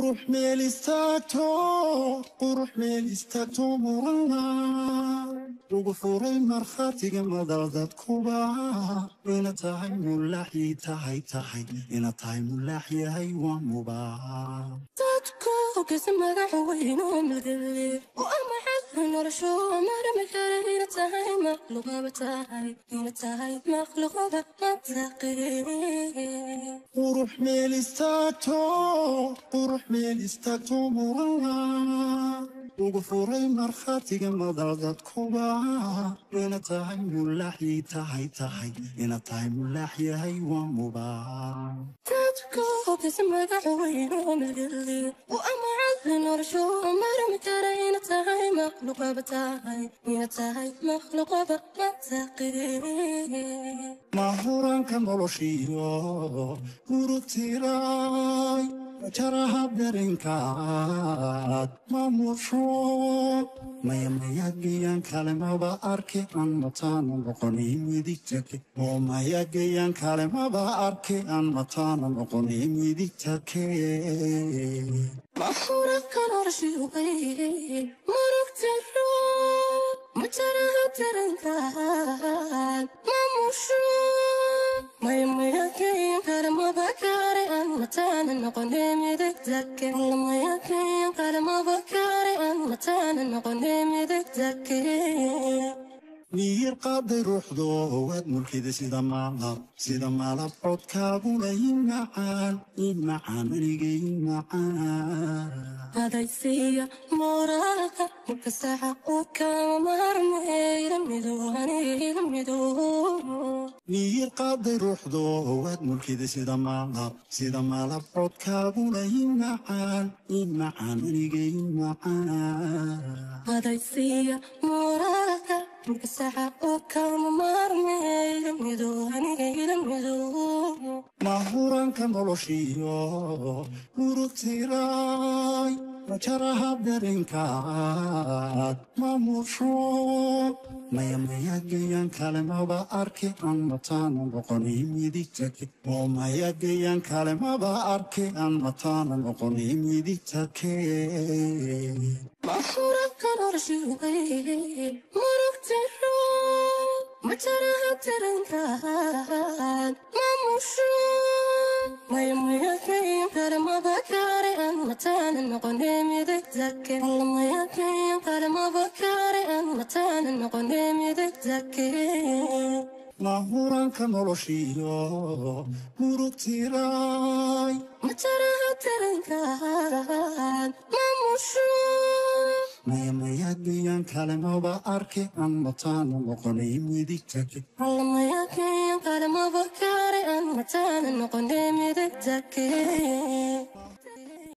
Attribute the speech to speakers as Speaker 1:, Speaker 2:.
Speaker 1: قروح ميل استاكتو مرنا وقفوري مرخاتي مدردت كوبا إنا تاي ملاحي تاي إنا تاي ملاحي هاي ومبا
Speaker 2: تاتكو كسمك حوينو ملقلي وأما حد نرشو أمر مكاري إنا تاي مخلوقة بتاي إنا تاي مخلوقة بتاقي
Speaker 1: قروح ميل استاكتو مرنا وقفوري مرخاتي مدردت كوبا إنا تاي ملاحي تاي إنا تاي ملاحي هاي ومبا
Speaker 2: تاتكو كسمك حوينو ملقلي وأما حد نرشو أمر مكاري إنا تاي مخلوقة بتاي إنا تاي مخلوقة بتاقي
Speaker 1: mahuranka noloshiyo urugtiray jaraha darinkaad maamusho mayagayan kalemaba arke aan mataana noqoni midigtake oo mayagayan kalemaba arke aan mataana noqoni midigtake
Speaker 2: mahuranka noloshiyo marugtiro majaraha darinkaad maamusho mayagayan kalemaba kare aan mataana noqoni midigtake mayagayan kalemaba kare aan mataana noqoni midigtake
Speaker 1: miyir qaaday ruuxdo waad mulkida sida maalab codkaaguna imacaan aniga imacaan
Speaker 2: hadaysiya mooraalka marka saxa uu kama marmayra mido
Speaker 1: miyir qaaday ruuxdo waad mulkida sida maalab codkaaguna imacaan aniga imacaan
Speaker 2: hadaysiya mooraalka marka saxa uu kama marmayra mido
Speaker 1: mahuranka noloshiyo urugtiray jaraha darinkaad maamusho mayagayan kalemaba arke aan mataana noqoni midigtake oo mayagayan kalemaba arke aan mataana noqoni midigtake
Speaker 2: mahuranka noloshiyo marugtiro majaraha darinkaad maamusho mayagayan kalemaba kare aan mataana noqoni midigtake mayagayan kalemaba kare aan mataana noqoni midigtake
Speaker 1: mahuranka noloshiyo urugtiray
Speaker 2: majaraha darinkaad maamusho
Speaker 1: mayagayan kalemaba arke aan mataana noqoni midigtake
Speaker 2: mayagayan kalemaba kare aan mataana noqoni midigtake